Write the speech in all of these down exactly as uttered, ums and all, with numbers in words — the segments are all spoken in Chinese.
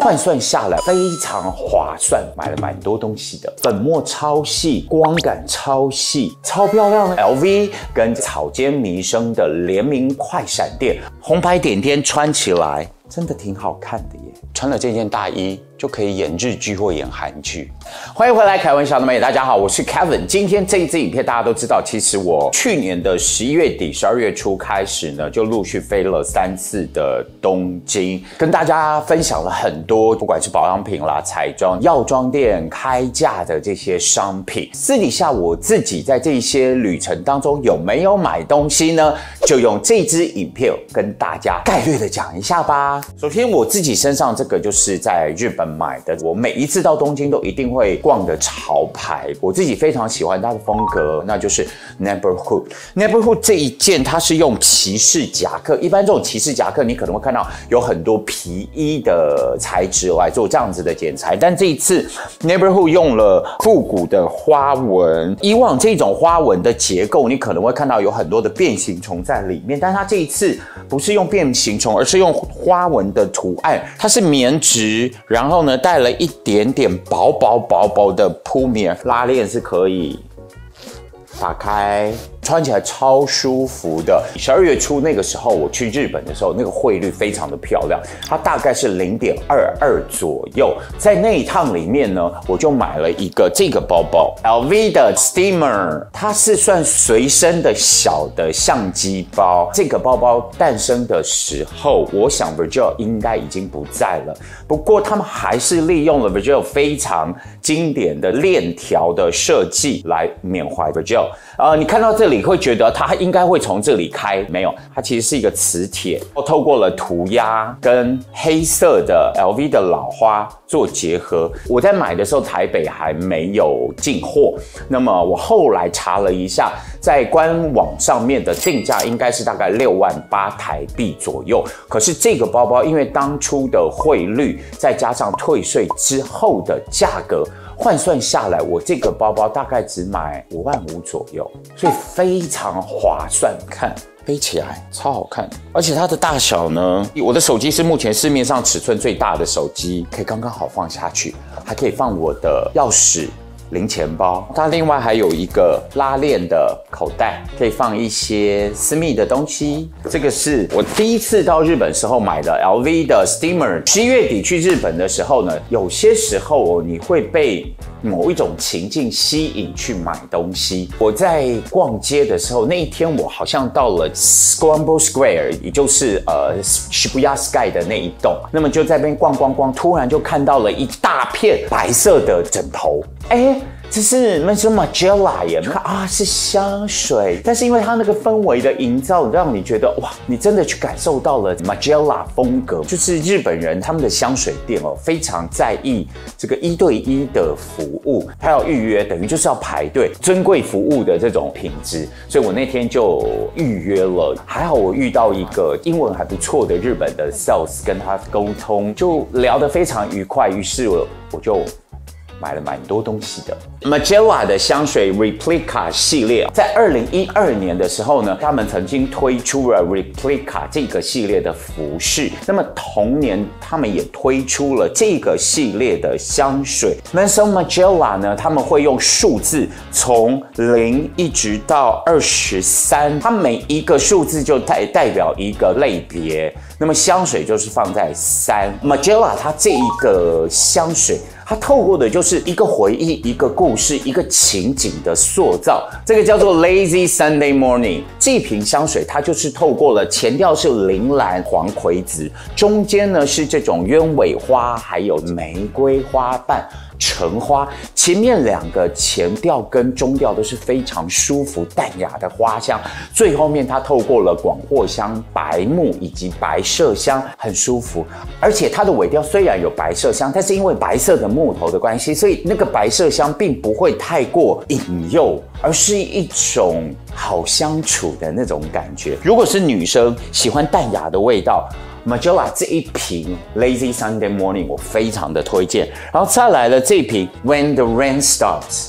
换算下来非常划算，买了蛮多东西的。粉末超细，光感超细，超漂亮的 L V 跟草间弥生的联名快闪店，红白点点穿起来真的挺好看的耶。穿了这件大衣就可以演日剧或演韩剧。欢迎回来，凯文小的美，大家好，我是 Kevin。今天这一支影片大家都知道，其实我去年的十一月底、十二月初开始呢，就陆续飞了三次的东京，跟大家分享了很多，不管是保养品啦、彩妆、药妆店开价的这些商品。私底下我自己在这些旅程当中有没有买东西呢？就用这支影片跟大家概略的讲一下吧。首先，我自己身上这个就是在日本买的，我每一次到东京都一定会逛的潮牌，我自己非常喜欢它的风格，那就是 Neighborhood。Neighborhood 这一件它是用骑士夹克，一般这种骑士夹克你可能会看到有很多皮衣的材质来做这样子的剪裁，但这一次 Neighborhood 用了复古的花纹。以往这种花纹的结构，你可能会看到有很多的变形虫在里面，但它这一次不是用变形虫，而是用花纹的图案，它是棉质，然后呢带了一点点薄薄薄薄的铺面，拉链是可以打开，穿起来超舒服的。十二月初那个时候我去日本的时候，那个汇率非常的漂亮，它大概是 零点二二 左右。在那一趟里面呢，我就买了一个这个包包 L V 的 Steamer， 它是算随身的小的相机包。这个包包诞生的时候，我想 Virgil 应该已经不在了，不过他们还是利用了 Virgil 非常经典的链条的设计来缅怀 Virgil。呃，你看到这里会觉得它应该会从这里开，没有，它其实是一个磁铁，透过了涂鸦跟黑色的 L V 的老花做结合。我在买的时候台北还没有进货，那么我后来查了一下，在官网上面的定价应该是大概六万八台币左右。可是这个包包因为当初的汇率再加上退税之后的价格，换算下来，我这个包包大概只买五万五左右，所以非常划算。看，背起来超好看，而且它的大小呢，我的手机是目前市面上尺寸最大的手机，可以刚刚好放下去，还可以放我的钥匙、零钱包。它另外还有一个拉链的口袋，可以放一些私密的东西。这个是我第一次到日本时候买的 L V 的 Steamer。十一月底去日本的时候呢，有些时候你会被某一种情境吸引去买东西。我在逛街的时候，那一天我好像到了 Scramble Square， 也就是呃 Shibuya Sky 的那一栋，那么就在那边逛逛逛，突然就看到了一大片白色的枕头，哎。这是那是 Margiela 耶，看啊是香水，但是因为它那个氛围的营造，让你觉得哇，你真的去感受到了 Margiela 风格，就是日本人他们的香水店哦，非常在意这个一对一的服务，他要预约，等于就是要排队，尊贵服务的这种品质，所以我那天就预约了，还好我遇到一个英文还不错的日本的 sales， 跟他沟通就聊得非常愉快，于是我我就买了蛮多东西的。Margiela 的香水 Replica 系列，在二零一二年的时候呢，他们曾经推出了 Replica 这个系列的服饰。那么同年，他们也推出了这个系列的香水。Maison Margiela 呢，他们会用数字从零一直到二十三，它每一个数字就代代表一个类别。那么香水就是放在三。Margiela 它这一个香水，它透过的就是一个回忆、一个故事、一个情景的塑造，这个叫做 Lazy Sunday Morning。这瓶香水它就是透过了前调是铃兰黄葵子，中间呢是这种鸢尾花，还有玫瑰花瓣。橙花，前面两个前调跟中调都是非常舒服淡雅的花香，最后面它透过了广藿香、白木以及白麝香，很舒服。而且它的尾调虽然有白麝香，但是因为白色的木头的关系，所以那个白麝香并不会太过引诱，而是一种好相处的那种感觉。如果是女生喜欢淡雅的味道， Margiela 这一瓶 Lazy Sunday Morning 我非常的推荐，然后再来了这瓶 When the Rain Starts。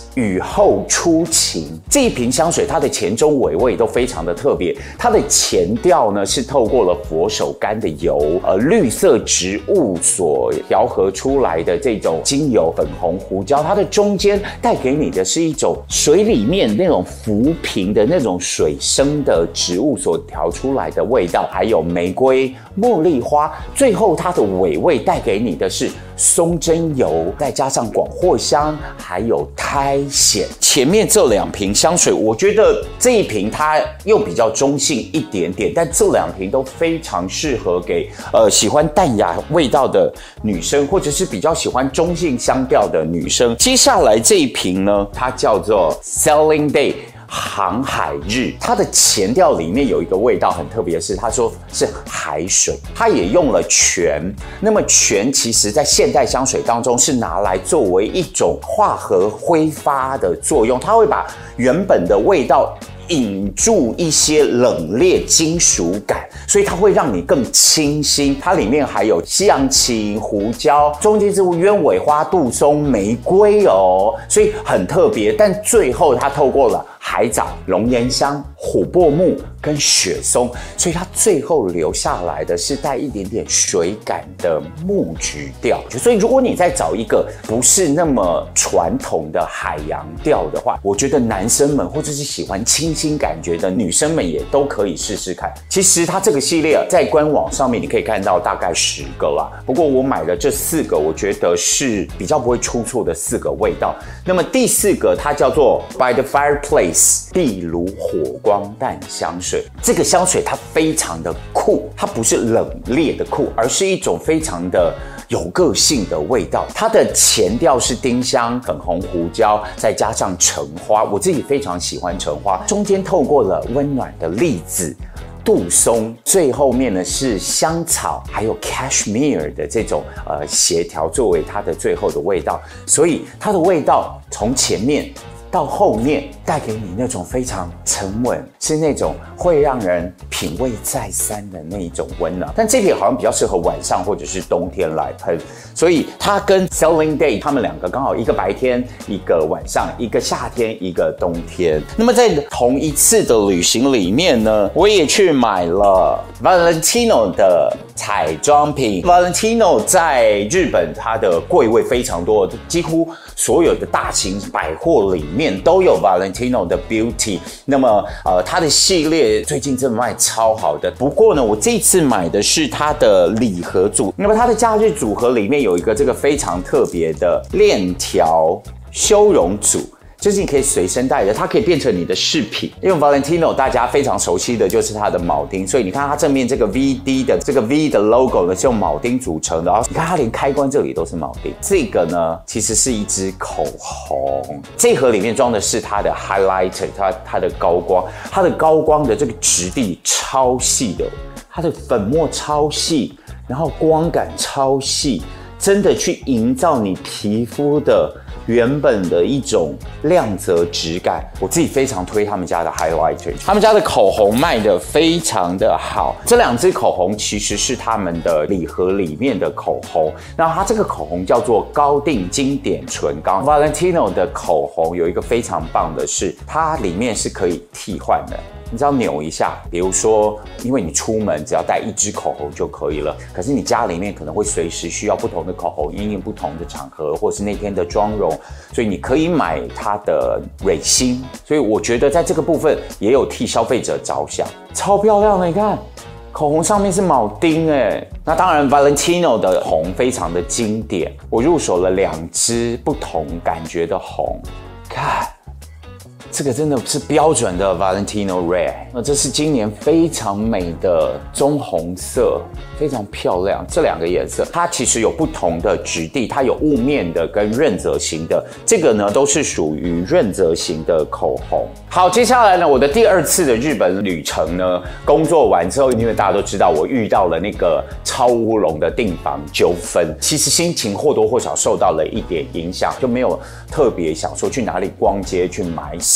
雨后初晴。这一瓶香水，它的前中尾味都非常的特别。它的前调呢是透过了佛手柑的油，呃，绿色植物所调和出来的这种精油，粉红胡椒。它的中间带给你的是一种水里面那种浮萍的那种水生的植物所调出来的味道，还有玫瑰、茉莉花。最后它的尾味带给你的是松针油，再加上广藿香，还有苔藓。前面这两瓶香水，我觉得这一瓶它又比较中性一点点，但这两瓶都非常适合给呃喜欢淡雅味道的女生，或者是比较喜欢中性香调的女生。接下来这一瓶呢，它叫做 Sailing Day。航海日，它的前调里面有一个味道很特别的是，他说是海水，它也用了醛。那么醛其实在现代香水当中是拿来作为一种化合挥发的作用，它会把原本的味道引注一些冷冽金属感，所以它会让你更清新。它里面还有西洋芹、胡椒、中间植物鸢尾花、杜松、玫瑰哦，所以很特别。但最后它透过了海藻、龙涎香、琥珀木跟雪松，所以它最后留下来的是带一点点水感的木质调。所以如果你再找一个不是那么传统的海洋调的话，我觉得男生们或者是喜欢清新感觉的女生们也都可以试试看。其实它这个系列在官网上面你可以看到大概十个啦，不过我买的这四个我觉得是比较不会出错的四个味道。那么第四个它叫做 By the Fireplace 壁炉火光淡香水。这个香水它非常的酷，它不是冷冽的酷，而是一种非常的有个性的味道。它的前调是丁香、粉红胡椒，再加上橙花，我自己非常喜欢橙花，中间透过了温暖的栗子、杜松，最后面呢是香草，还有 cashmere 的这种呃协调作为它的最后的味道，所以它的味道从前面到后面带给你那种非常沉稳，是那种会让人品味再三的那一种温暖。但这瓶好像比较适合晚上或者是冬天来喷，所以它跟 Sailing Day 他们两个刚好一个白天，一个晚上，一个夏天，一个冬天。那么在同一次的旅行里面呢，我也去买了 Valentino 的彩妆品。Valentino 在日本它的柜位非常多，几乎所有的大型百货里面都有 Valentino 的 Beauty。那么呃，它的系列最近真的卖超好的。不过呢，我这次买的是它的礼盒组。那么它的假日组合里面有一个这个非常特别的链条修容组。就是你可以随身带的，它可以变成你的饰品。因为 Valentino 大家非常熟悉的就是它的铆钉，所以你看它正面这个 V D 的这个 V 的 logo 呢是用铆钉组成的。然后你看它连开关这里都是铆钉。这个呢其实是一支口红，这盒里面装的是它的 highlighter， 它它的高光，它的高光的这个质地超细的，它的粉末超细，然后光感超细，真的去营造你皮肤的原本的一种亮泽质感。我自己非常推他们家的 highlighter， 他们家的口红卖得非常的好。这两支口红其实是他们的礼盒里面的口红，那它这个口红叫做高定经典唇膏。 Valentino 的口红有一个非常棒的是，它里面是可以替换的。你只要扭一下，比如说，因为你出门只要带一支口红就可以了，可是你家里面可能会随时需要不同的口红，因应不同的场合，或是那天的妆容，所以你可以买它的蕊芯。所以我觉得在这个部分也有替消费者着想，超漂亮的，你看。口红上面是铆钉哎，那当然 Valentino 的红非常的经典，我入手了两支不同感觉的红，看。这个真的是标准的 Valentino Red， 那这是今年非常美的棕红色，非常漂亮。这两个颜色它其实有不同的质地，它有雾面的跟润泽型的，这个呢都是属于润泽型的口红。好，接下来呢，我的第二次的日本旅程呢，工作完之后，因为大家都知道我遇到了那个超乌龙的订房纠纷，其实心情或多或少受到了一点影响，就没有特别想说去哪里逛街去买什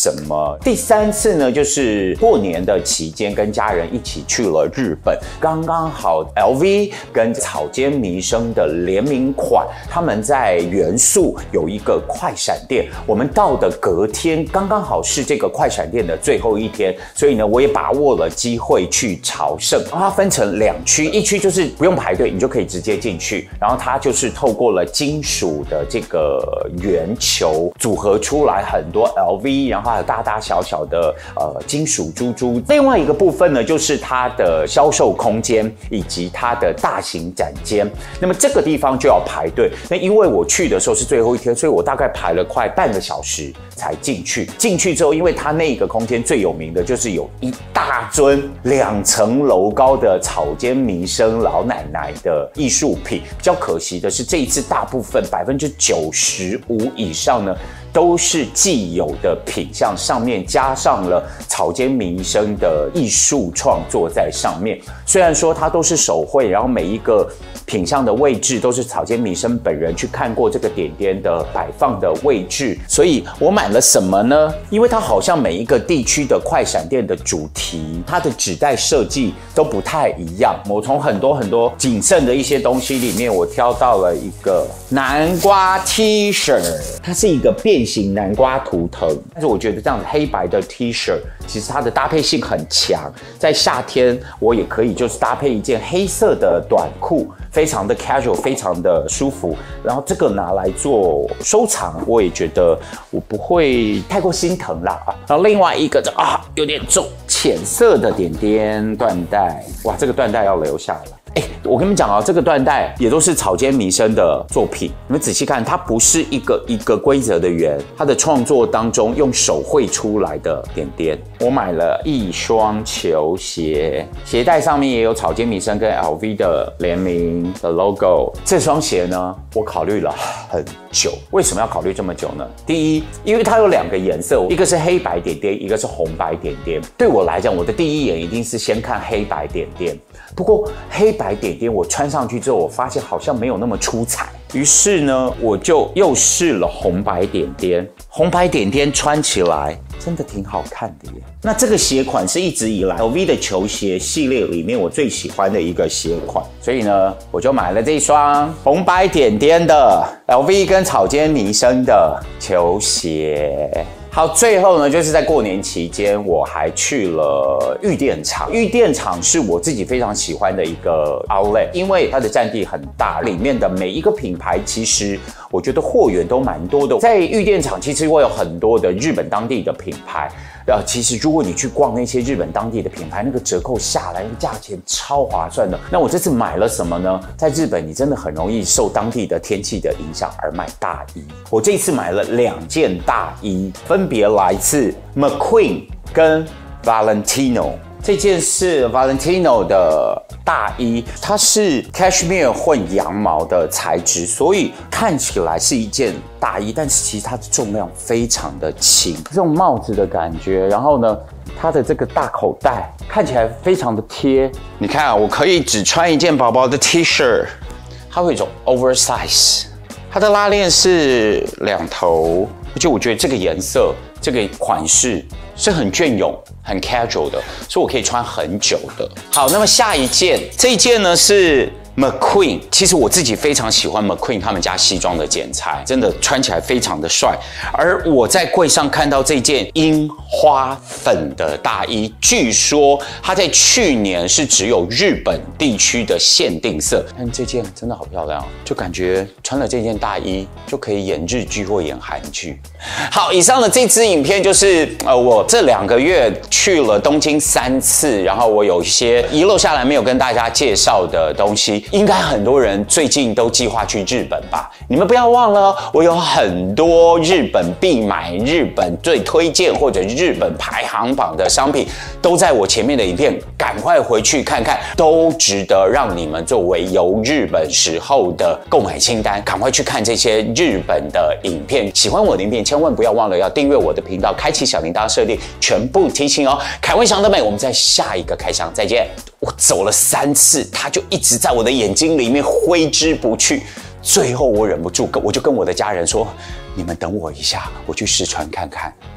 什么？第三次呢，就是过年的期间，跟家人一起去了日本，刚刚好 L V 跟草间弥生的联名款，他们在元素有一个快闪店，我们到的隔天刚刚好是这个快闪店的最后一天，所以呢，我也把握了机会去朝圣。它分成两区，一区就是不用排队，你就可以直接进去，然后它就是透过了金属的这个圆球组合出来很多 L V， 然后还有大大小小的呃金属珠珠。另外一个部分呢，就是它的销售空间以及它的大型展间。那么这个地方就要排队，那因为我去的时候是最后一天，所以我大概排了快半个小时才进去。进去之后，因为它那个空间最有名的就是有一大尊两层楼高的草间弥生老奶奶的艺术品。比较可惜的是，这一次大部分百分之九十五以上呢，都是既有的品项，上面加上了草间弥生的艺术创作在上面。虽然说它都是手绘，然后每一个品项的位置都是草间弥生本人去看过这个点点的摆放的位置，所以我买了什么呢？因为它好像每一个地区的快闪店的主题，它的纸袋设计都不太一样。我从很多很多仅剩的一些东西里面，我挑到了一个南瓜 T 恤，它是一个变形南瓜图腾，但是我觉得这样子黑白的 T 恤，其实它的搭配性很强，在夏天我也可以就是搭配一件黑色的短裤。非常的 casual， 非常的舒服。然后这个拿来做收藏，我也觉得我不会太过心疼啦啊。然后另外一个啊有点重，浅色的点点缎带，哇，这个缎带要留下了。哎，我跟你们讲啊，这个缎带也都是草间弥生的作品。你们仔细看，它不是一个一个规则的圆，它的创作当中用手绘出来的点点。我买了一双球鞋，鞋带上面也有草间弥生跟 L V 的联名的 logo。这双鞋呢，我考虑了很久。为什么要考虑这么久呢？第一，因为它有两个颜色，一个是黑白点点，一个是红白点点。对我来讲，我的第一眼一定是先看黑白点点。不过黑白点点我穿上去之后，我发现好像没有那么出彩，于是呢，我就又试了红白点点。红白点点穿起来真的挺好看的耶。那这个鞋款是一直以来 L V 的球鞋系列里面我最喜欢的一个鞋款，所以呢，我就买了这双红白点点的 L V 跟草间弥生的球鞋。好，最后呢，就是在过年期间，我还去了玉电厂。玉电厂是我自己非常喜欢的一个 outlet， 因为它的占地很大，里面的每一个品牌其实我觉得货源都蛮多的。在玉电厂，其实我有很多的日本当地的品牌。呃，其实如果你去逛那些日本当地的品牌，那个折扣下来，那个价钱超划算的。那我这次买了什么呢？在日本，你真的很容易受当地的天气的影响而买大衣。我这次买了两件大衣，分别来自 McQueen 跟 Valentino。这件是 Valentino 的大衣，它是 cashmere 混羊毛的材质，所以看起来是一件大衣，但是其实它的重量非常的轻，这种帽子的感觉，然后呢，它的这个大口袋看起来非常的贴。你看啊，我可以只穿一件薄薄的 T 恤，它会有一种 oversize， 它的拉链是两头，而且我觉得这个颜色、这个款式是很隽永、很 casual 的，所以我可以穿很久的。好，那么下一件，这一件呢是 McQueen， 其实我自己非常喜欢 McQueen 他们家西装的剪裁，真的穿起来非常的帅。而我在柜上看到这件樱花粉的大衣，据说它在去年是只有日本地区的限定色，但这件真的好漂亮，就感觉穿了这件大衣就可以演日剧或演韩剧。好，以上的这支影片就是呃我这两个月去了东京三次，然后我有一些遗漏下来没有跟大家介绍的东西。应该很多人最近都计划去日本吧？你们不要忘了，我有很多日本必买、日本最推荐或者日本排行榜的商品，都在我前面的影片，赶快回去看看，都值得让你们作为游日本时候的购买清单。赶快去看这些日本的影片。喜欢我的影片，千万不要忘了要订阅我的频道，开启小铃铛设定，全部提醒哦。凯文祥的美，我们在下一个开箱再见。我走了三次，它就一直在我的眼睛里面挥之不去。最后我忍不住，我就跟我的家人说：“你们等我一下，我去试穿看看。”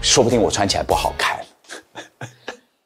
说不定我穿起来不好看。